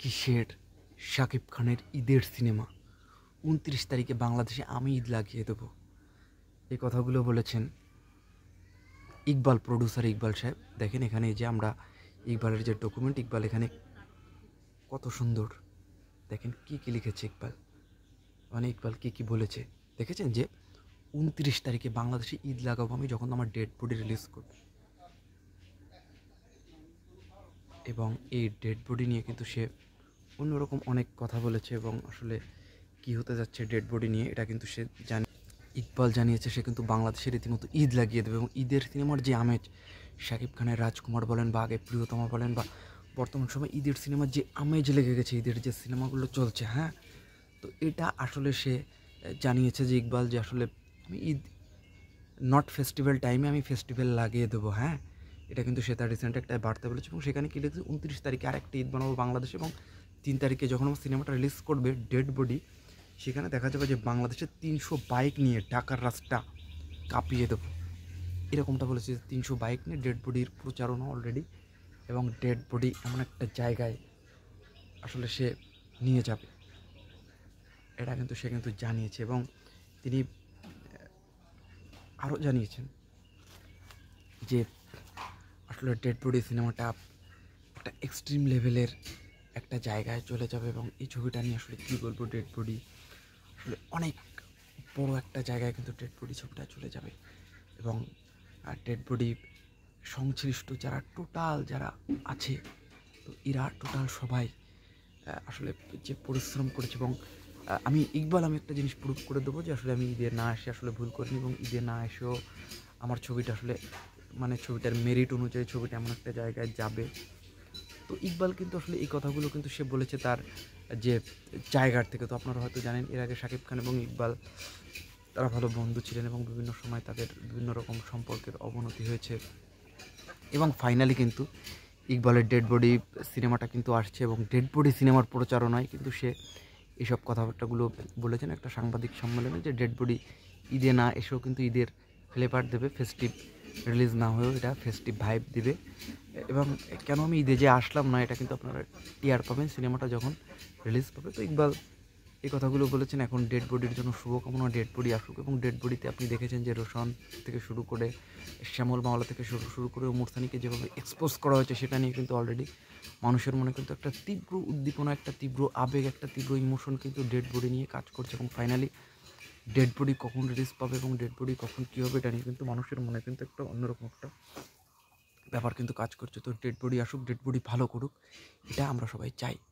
কিসের শাকিব খানের ঈদের সিনেমা ২৯ তারিখে বাংলাদেশে আমি ঈদ লাগিয়ে দেবো, এই কথাগুলো বলেছেন ইকবাল, প্রডিউসার ইকবাল সাহেব। দেখেন এখানে যে আমরা ইকবালের যে ডকুমেন্ট, ইকবাল এখানে কত সুন্দর দেখেন কী কী লিখেছে ইকবাল, মানে ইকবাল কী কী বলেছে দেখেছেন যে ২৯ তারিখে বাংলাদেশে ঈদ লাগাবো আমি যখন আমার ডেড বডি রিলিজ করবে। এবং এই ডেড বডি নিয়ে কিন্তু সে অন্যরকম অনেক কথা বলেছে এবং আসলে কী হতে যাচ্ছে ডেড বডি নিয়ে এটা কিন্তু সে জানে। ইকবাল জানিয়েছে সে কিন্তু বাংলাদেশে রীতিমতো ঈদ লাগিয়ে দেবে এবং ঈদের সিনেমার যে আমেজ, শাকিব খানের রাজকুমার বলেন বা আগে প্রিয়তমা বলেন বা বর্তমান সময় ঈদের সিনেমার যে আমেজ লেগে গেছে, ঈদের যে সিনেমাগুলো চলছে, হ্যাঁ, তো এটা আসলে সে জানিয়েছে যে ইকবাল যে আসলে আমি ঈদ নট ফেস্টিভ্যাল টাইমে আমি ফেস্টিভ্যাল লাগিয়ে দেবো, হ্যাঁ, এটা কিন্তু সে তার রিসেন্ট একটা বার্তা বলেছে এবং সেখানে কী লিখেছে ২৯ তারিখে আরেকটা ঈদ বানাবো বাংলাদেশে এবং ৩ তারিখে যখন আমার সিনেমাটা রিলিজ করবে ডেড বডি, সেখানে দেখা যাবে যে বাংলাদেশের ৩০০ বাইক নিয়ে ঢাকার রাস্তা কাঁপিয়ে দেবো, এরকমটা বলেছে। ৩০০ বাইক নিয়ে ডেড বডির প্রচারণা অলরেডি এবং ডেড বডি এমন একটা জায়গায় আসলে সে নিয়ে যাবে, এটা কিন্তু সে কিন্তু জানিয়েছে। এবং তিনি আরও জানিয়েছেন যে আসলে ডেড বডি সিনেমাটা একটা এক্সট্রিম লেভেলের একটা জায়গায় চলে যাবে এবং এই ছবিটা নিয়ে আসলে কী বলবো, ডেড বডি আসলে অনেক বড় একটা জায়গায় কিন্তু ডেড বডি ছবিটা চলে যাবে এবং ডেড বডি সংশ্লিষ্ট যারা টোটাল যারা আছে, তো এরা টোটাল সবাই আসলে যে পরিশ্রম করেছে এবং আমি একটা জিনিস প্রুভ করে দেবো যে আসলে আমি ঈদে না এসে আসলে ভুল করিনি এবং ঈদে না এসেও আমার ছবিটা আসলে মানে ছবিটার মেরিট অনুযায়ী ছবিটা এমন একটা জায়গায় যাবে। তো ইকবাল কিন্তু আসলে এই কথাগুলো কিন্তু সে বলেছে তার যে জায়গার থেকে। তো আপনারা হয়তো জানেন এর আগে শাকিব খান এবং ইকবাল তারা ভালো বন্ধু ছিলেন এবং বিভিন্ন সময় তাদের বিভিন্ন রকম সম্পর্কের অবনতি হয়েছে এবং ফাইনালি কিন্তু ইকবালের ডেড বডি সিনেমাটা কিন্তু আসছে এবং ডেড বডি সিনেমার প্রচারণায় কিন্তু সে এইসব কথাবার্তাগুলো বলেছেন একটা সাংবাদিক সম্মেলনে যে ডেড বডি ঈদে না এসেও কিন্তু ঈদের ফ্লেভার দেবে, ফেস্টিভ রিলিজ না হয়েও এটা ফেস্টিভ ভাইব দেবে। এবং কেন আমি ঈদে যে আসলাম না, এটা কিন্তু আপনারা টিআর পাবেন সিনেমাটা যখন রিলিজ পাবে। তো ইকবাল এই কথাগুলো বলেছেন। এখন ডেড বডির জন্য শুভকামনা, ডেড বডি আসুক এবং ডেড বডিতে আপনি দেখেছেন যে রোশন থেকে শুরু করে শ্যামল মাওলা থেকে শুরু করে ওমর সানিকে যেভাবে এক্সপোজ করা হয়েছে সেটা নিয়ে কিন্তু অলরেডি মানুষের মনে কিন্তু একটা তীব্র উদ্দীপনা, একটা তীব্র আবেগ, একটা তীব্র ইমোশন কিন্তু ডেড বডি নিয়ে কাজ করছে এবং ফাইনালি ডেড বডি কখন রিলিজ পাবে এবং ডেড বডি কখন কী হবে এটা নিয়ে কিন্তু মানুষের মনে কিন্তু একটা অন্যরকম একটা ব্যাপার কিন্তু কাজ করছে। তো ডেড বডি আসুক, ডেড বডি ভালো করুক, এটা আমরা সবাই চাই।